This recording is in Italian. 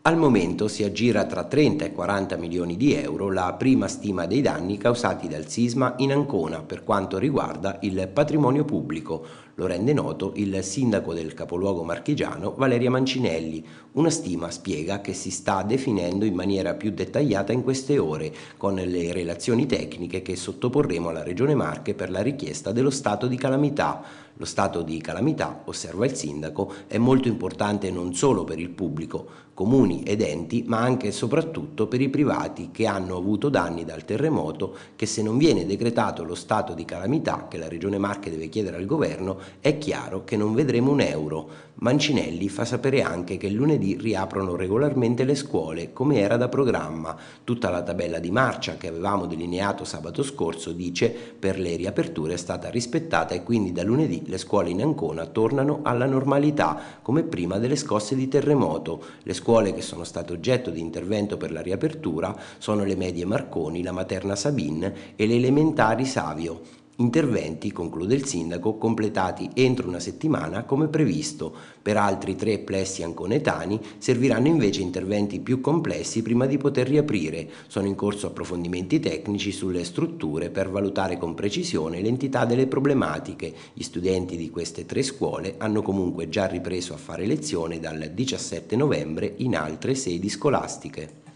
Al momento si aggira tra 30 e 40 milioni di euro la prima stima dei danni causati dal sisma in Ancona per quanto riguarda il patrimonio pubblico. Lo rende noto il sindaco del capoluogo marchigiano Valeria Mancinelli. Una stima, spiega, che si sta definendo in maniera più dettagliata in queste ore, con le relazioni tecniche che sottoporremo alla Regione Marche per la richiesta dello stato di calamità. Lo stato di calamità, osserva il sindaco, è molto importante non solo per il pubblico, comuni ed enti, ma anche e soprattutto per i privati che hanno avuto danni dal terremoto, che se non viene decretato lo stato di calamità che la Regione Marche deve chiedere al governo, è chiaro che non vedremo un euro. Mancinelli fa sapere anche che lunedì riaprono regolarmente le scuole, come era da programma. Tutta la tabella di marcia che avevamo delineato sabato scorso, dice, per le riaperture è stata rispettata e quindi da lunedì le scuole in Ancona tornano alla normalità, come prima delle scosse di terremoto. Le scuole che sono state oggetto di intervento per la riapertura sono le medie Marconi, la materna Sabin e le elementari Savio. Interventi, conclude il sindaco, completati entro una settimana come previsto. Per altri 3 plessi anconetani serviranno invece interventi più complessi prima di poter riaprire. Sono in corso approfondimenti tecnici sulle strutture per valutare con precisione l'entità delle problematiche. Gli studenti di queste 3 scuole hanno comunque già ripreso a fare lezione dal 17 novembre in altre sedi scolastiche.